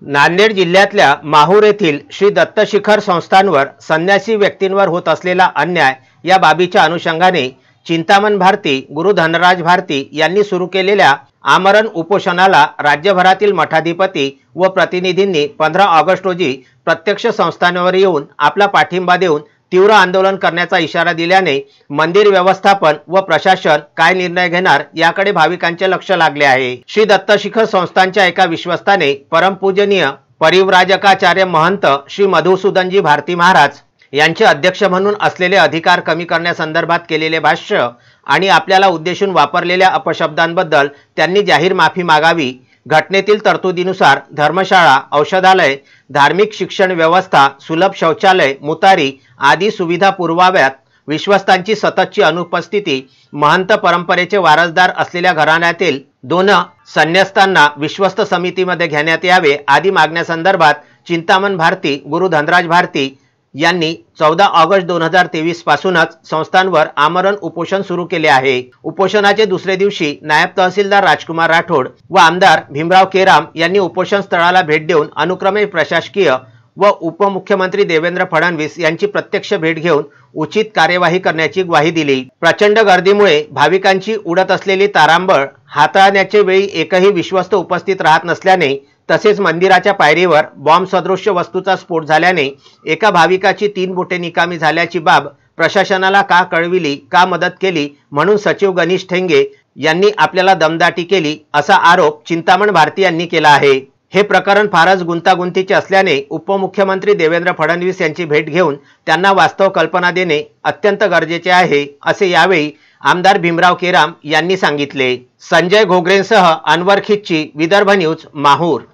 नांदेड जिल्ह्यातल्या माहूर येथील श्री दत्तशिखर संस्थांवर संन्यासी व्यक्तींवर होत असलेला अन्याय या बाबीच्या अनुषंगाने चिंतामण भारती गुरु धनराज भारती यांनी सुरू केलेल्या आमरण उपोषणाला राज्यभरातील मठाधिपती व प्रतिनिधींनी 15 ऑगस्ट रोजी प्रत्यक्ष संस्थानावर येऊन आपला पाठिंबा देऊन तीव्र आंदोलन करण्याचा इशारा दिल्याने मंदिर व्यवस्थापन व प्रशासन काय निर्णय घेणार याकडे भाविकांचे लक्ष लागले आहे। श्री दत्तशिखर संस्थांच्या एका विश्वस्ताने परमपूजनीय परिव्राजकाचार्य महंत श्री मधुसूदनजी भारती महाराज यांचे अध्यक्ष म्हणून असलेले अधिकार कमी करण्यासंदर्भात केलेले भाष्य आणि आपल्याला उद्देशून वापरलेल्या अपशब्दांबद्दल त्यांनी जाहीर माफी मागावी। घटनेतील तरतुदीनुसार धर्मशाळा, औषधालय, धार्मिक शिक्षण व्यवस्था, सुलभ शौचालय, मुतारी आदी सुविधा पुरवाव्यात। विश्वस्तांची सततची अनुपस्थिती, महंत परंपरेचे वारसदार असलेल्या घराण्यातील 2 संन्यस्तांना विश्वस्त समितीमध्ये घेण्यात यावे आदी मागण्यासंदर्भात चिंतामण भारती गुरु धनराज भारती यांनी 14 ऑगस्ट 2023 पासूनच संस्थांवर आमरण उपोषण सुरू केले आहे। उपोषणाचे दुसरे दिवशी नायब तहसीलदार राजकुमार राठोड व आमदार भीमराव केराम यांनी उपोषण स्थळाला भेट देऊन अनुक्रमे प्रशासकीय व उपमुख्यमंत्री देवेंद्र फडणवीस यांची प्रत्यक्ष भेट घेऊन उचित कार्यवाही करण्याची ग्वाही दिली। प्रचंड गर्दीमुळे भाविकांची उडत असलेली तारांबळ हाताळण्याचे वेळी एकही विश्वस्त उपस्थित राहत नसल्याने तसेच मंदिराच्या पायरीवर बॉम्ब सदृश्य वस्तूचा स्फोट झाल्याने एका भाविकाची 3 बोटे निकामी झाल्याची बाब प्रशासनाला का कळविली, का मदत केली म्हणून सचिव गणेश ठेंगे यांनी आपल्याला दमदाटी केली असा आरोप चिंतामण भारती यांनी केला आहे। हे प्रकरण फारच गुंतागुंतीचे असल्याने उपमुख्यमंत्री देवेंद्र फडणवीस यांची भेट घेऊन त्यांना वास्तव कल्पना देणे अत्यंत गरजेचे आहे असे यावेळी आमदार भीमराव केराम यांनी सांगितले। संजय घोगरेंसह अनवर खिच्ची, विदर्भ न्यूज, माहूर।